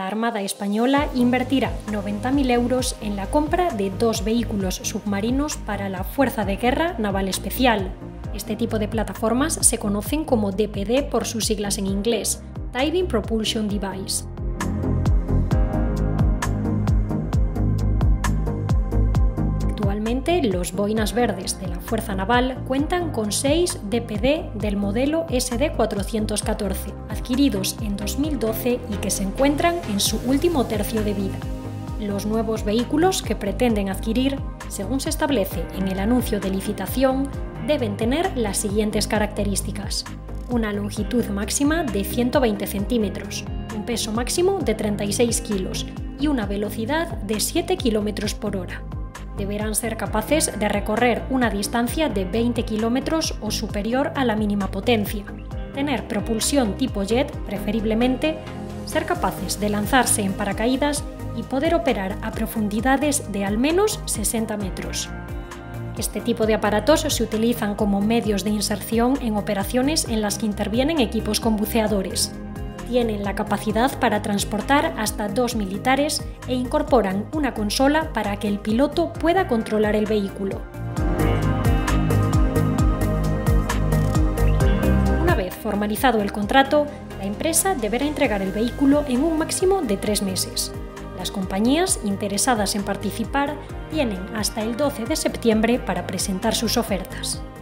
La Armada Española invertirá 90.000 euros en la compra de 2 vehículos submarinos para la Fuerza de Guerra Naval Especial. Este tipo de plataformas se conocen como DPD por sus siglas en inglés, Diving Propulsion Device. Actualmente, los boinas verdes de la Fuerza Naval cuentan con 6 DPD del modelo SD414, adquiridos en 2012 y que se encuentran en su último tercio de vida. Los nuevos vehículos que pretenden adquirir, según se establece en el anuncio de licitación, deben tener las siguientes características: una longitud máxima de 120 centímetros, un peso máximo de 36 kilos y una velocidad de 7 km por hora. Deberán ser capaces de recorrer una distancia de 20 km o superior a la mínima potencia, tener propulsión tipo jet preferiblemente, ser capaces de lanzarse en paracaídas y poder operar a profundidades de al menos 60 metros. Este tipo de aparatos se utilizan como medios de inserción en operaciones en las que intervienen equipos con buceadores. Tienen la capacidad para transportar hasta 2 militares e incorporan una consola para que el piloto pueda controlar el vehículo. Una vez formalizado el contrato, la empresa deberá entregar el vehículo en un máximo de 3 meses. Las compañías interesadas en participar tienen hasta el 12 de septiembre para presentar sus ofertas.